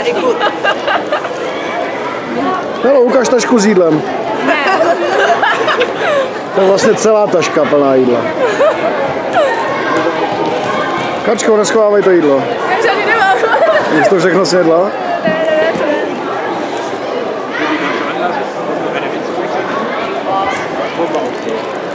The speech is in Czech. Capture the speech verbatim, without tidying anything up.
Děkuji. Hele, ukaž tašku s jídlem. Ne. To je vlastně celá taška plná jídla. Kačko, neschovávej to jídlo. Já žádný nemám. Jsi to všechno snědla? Ne, ne, ne, co ne.